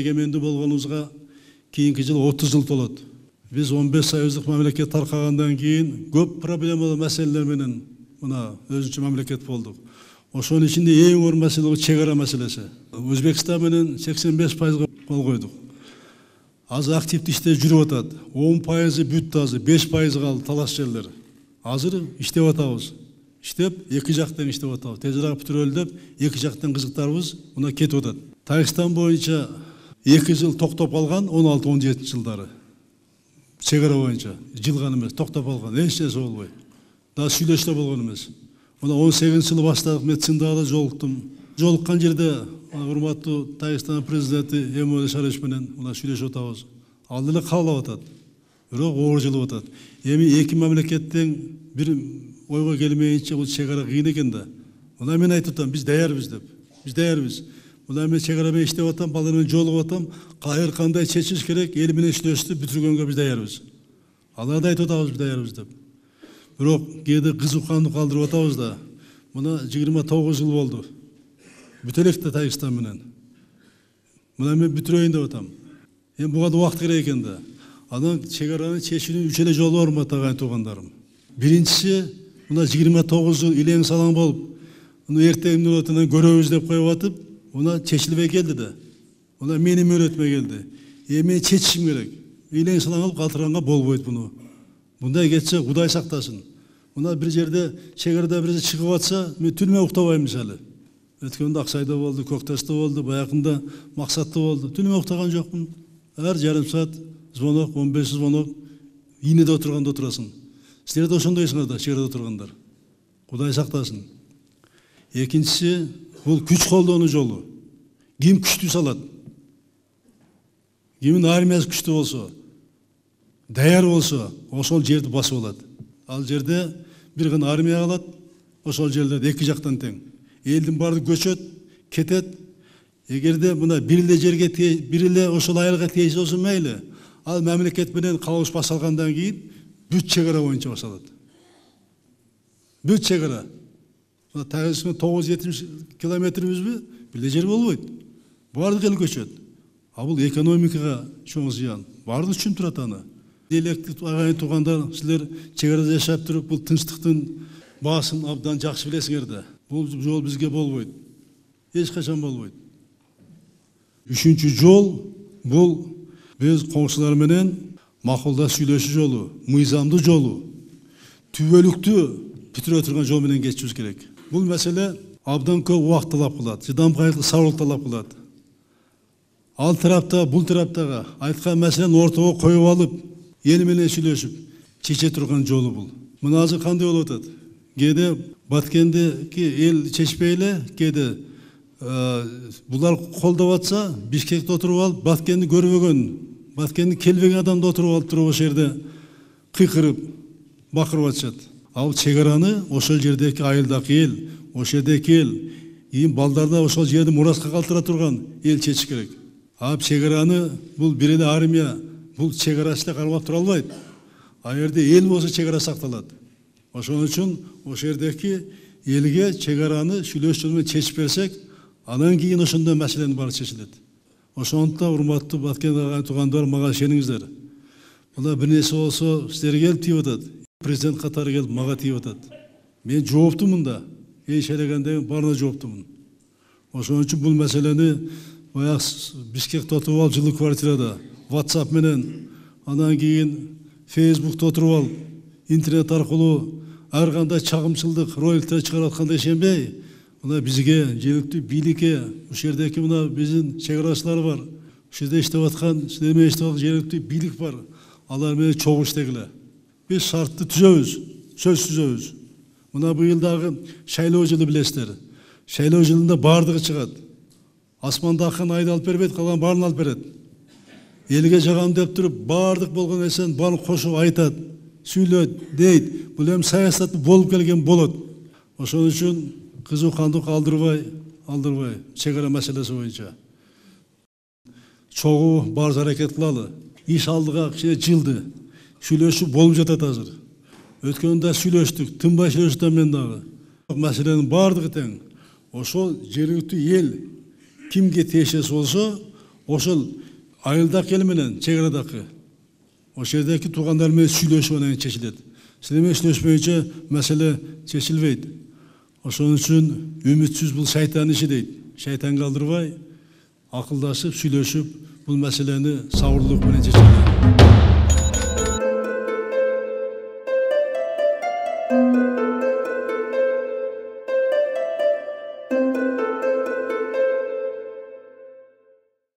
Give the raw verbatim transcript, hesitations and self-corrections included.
эгемендүү болгонубузга кийинки жыл отуз жыл толот. Биз он беш союздук мамлекет таркагандан кийин көп проблемалуу маселелер менен мына өзүнчө мамлекет болдук. Ошонун ичинде эң оор маселе чек ара маселеси. Өзбекстан менен сексен беш пайызга кол койдук. Азыр активдүү иштер жүрүп атат. он пайызы бүттү, азыр беш пайызы калды талаш жерлер. Азыр иштеп атабыз. Иштеп, эки жактан иштеп атабыз. Тезирээк бүтүрөлү деп, эки жактан кызыктарыбыз мына кетип атат. Тажикстан боюнча эки жыл токтоп калган, он алты он жети жылдары. Чек ара боюнча жылган эмес, токтоп калган, эч нерсе болбой. Да сүйлөштө болгон эмес. Мына он сегизинчи жылы баштап медицинада жолуктум. Жолуккан жерде урматтуу Тажикстан президенти Эмомали Шарипович менен мына сүйлөшүп атабыз. Ал деле каалап атат. Бирок оор жылып атат. Эми эки мамлекеттен бир ойго келмейинче бул чек ара кыйын экен да. Мына мен айтып атам, биз даярбыз деп. Биз даярбыз. Мына мен чек ара менен иштеп атам, балдар менен жолугуп атам. Кайыр кандай чечиш керек, эл менен сүйлөштү бүтүргөнгө биз даярбыз. Алар да айтып атабыз, биз даярбыз деп. Бирок кээде кызыкканды калтырып атабыз да. Мына жыйырма тогуз жыл болду. Бүтө элек да Тажикстан менен. Мына мен бүтүрөйүн деп атам. Эми буга да убакыт керек экен да. Анан чек араны чечүүнүн үч эле жолу бар, урматтуу туугандарым. Биринчиси, мына жыйырма тогуз жыл илең салаң болуп, муну эртеңдин отунан көрөбүз деп коюп атып, мына чечилбей келди да. Мына менин мөөнөтүмө келди. Эми чечишим керек. Илең салаң болуп калтырганга болбойт буну. Мындай кетсе Кудай сактасын. Мына бир жерде чек арада бир чыгып атса, мен түнмө уктабайм мисалы. Өткөндө Аксайда болду, Көкташта болду, баягында Максатта болду. Түнмө уктаган жокмун. Ар жарым саат звонок, он беш звонок, ийнеде отурганда отурасың. Силер да ошондойсуңар да, чек арада отургандар. Кудай сактасын. Экинчиси, бул күч колдонуу жолу. Ким күчтүү салат? Кимин армиясы күчтүү болсо, даяр болсо, ошол жерди басып алат. Ал жерде бир гана армия калат, ошол жерлерде эки жактан тең. Элдин баары көчөт, кетет. Эгерде мына бир эле жерге, бир эле ошол айылга тийсе болсо мейли. Ал мамлекет менен калыш башалгандан кийин бүт чек ара боюнча башалат. Бүт чек ара. Тагысына тогуз жүз жетимиш километрибизби? Бир эле жер болбойт. Баардык эл көчөт. А бул экономикага чоң зыян. Баардык үчүн турат аны. Электик агайын туугандар, силер чек арада жашап туруп, бул тынчтыктын баасын абдан жакшы билесиңер да. Бул жол бизге болбойт. Эч качан болбойт. Үчүнчү жол бул биз коңшулар менен макулдаш сүйлөшүү жолу, мыйзамдуу жолу, түбөлүктүү бүтүрө турган жол менен кетишибиз керек. Бул маселе абдан көп убакыт талап кылат, чыдамкайлык, сабырлык талап кылат. Ал тарапта, бул тараптага айткан маселени ортого коюп алып, эл менен сүйлөшүп, чече турган жолу бул. Мына азыр кандай болуп атат? Кээде Баткендеки эл чечпей эле, кээде булар колдоп атса, Бишкекте отуруп алып, Баткенди көрбөгөн, Баткенди келбеген адамды отуруп алып туруп ошол жерде кыйкырып, бакырып атышат. Ал чек араны ошол жердеки айылдагы эл, ошол жердеки эл, кийин балдарда ошол жерди мураска калтыра турган эл чечиш керек. А чек араны бул бир эле армия, бул чек арасы кармап тура албайт. А жерде эл болсо чек ара сакталат. Ошон үчүн ошол жердеки элге чек араны сүйлөшүү менен чечип берсек, анан кийин ошондой маселенин баары чечилет. Ошондуктан урматтуу Баткен агай туугандар, мага ишениңиздер. Мына бир нерсе болсо силерге келип тийип атат. Президент катары келип мага тийип атат. Мен жооптумун да. Эч элегенде баарына жооптумун. Ошон үчүн бул маселени баягы Бишкекте отуруп алып, жылы квартирада WhatsApp менен, анан кийин Facebook'та отуруп алып, интернет аркылуу ар кандай чагымчылдык роликтер чыгарып атканда ишенбей, мына бизге жергиликтүү бийликке, ушул жердеки мына биздин чек арачылар бар, ушул жерде иштеп аткан, силер иштеп аткан жергиликтүү бийлик бар. Алар менен чогуу иштегиле. Биз шартты түзөбүз, сөз түзөбүз. Мына быйыл дагы шайлоо жылы билесиздер. Шайлоо жылында баардыгы чыгат. Асманда акын айды алып бербейт, калган баарын алып берет. Элге жагам деп туруп, баардык болгон нерсени баарын кошуп айтат, сүйлөйт, дейт. Бул эми саясат болуп келген болот. Ошон үчүн кызыккандык алдырбай, алдырбай, чек ара маселеси боюнча чогуу бар аракет кылалы. Иш алдыга кичине жылды. Сүйлөшүү болуп жатат азыр. Өткөндө сүйлөштүк, тынбай сүйлөштүм мен дагы. Маселенин баардыгы тең. Ошол жергиликтүү эл кимге тиешеси болсо, ошол айылдак эл менен чек арадагы ошол жердеги туугандар менен сүйлөшүп анан чечилет. Силер менен сүйлөшпөйчө маселе чечилбейт. Ошон үчүн үмүтсүз бул шайтан иши дейт. Шайтанга алдырбай, акылдашып, сүйлөшүп, бул маселени сабырлык менен чечели.